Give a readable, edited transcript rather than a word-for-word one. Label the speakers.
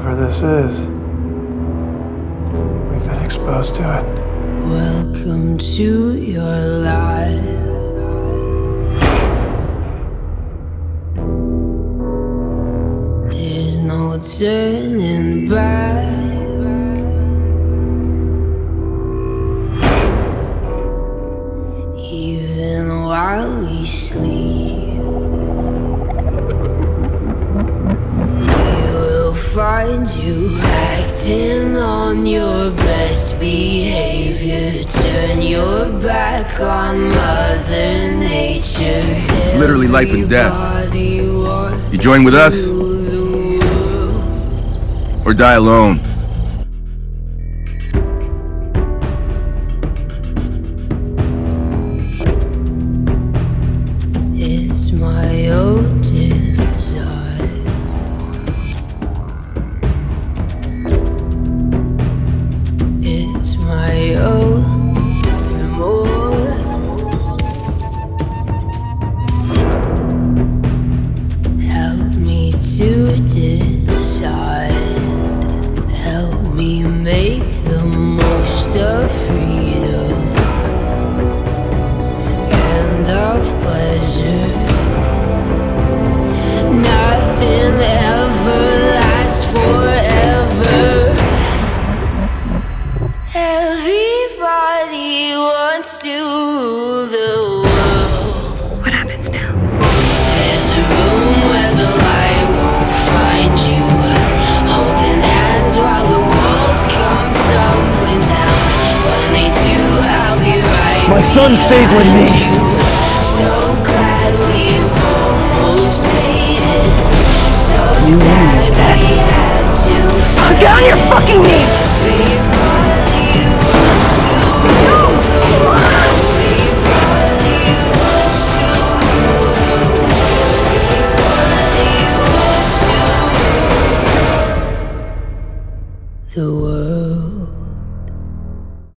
Speaker 1: whatever this is, we've been exposed to it.
Speaker 2: Welcome to your life. There's no turning back. Even while we sleep, we will find you acting on your best behavior. Turn your back on Mother Nature.
Speaker 3: It's literally life and death. You join with us, or die alone.
Speaker 2: It's my own desire. It's my own remorse. Help me to decide. Help me make the most of freedom and of pleasure. Nothing ever lasts forever. Everybody wants to rule the world.
Speaker 4: What happens now?
Speaker 2: There's a room where the light won't find you, holding hands while the walls come tumbling down. When they do, I'll be right.
Speaker 5: My son stays with me.
Speaker 2: So glad we've almost made it. So
Speaker 5: You wanted
Speaker 2: sad
Speaker 5: that.
Speaker 2: we had to fight.
Speaker 5: Get on your fucking knees!
Speaker 2: Everybody wants to rule the world. Everybody wants to rule the world. Everybody wants to rule the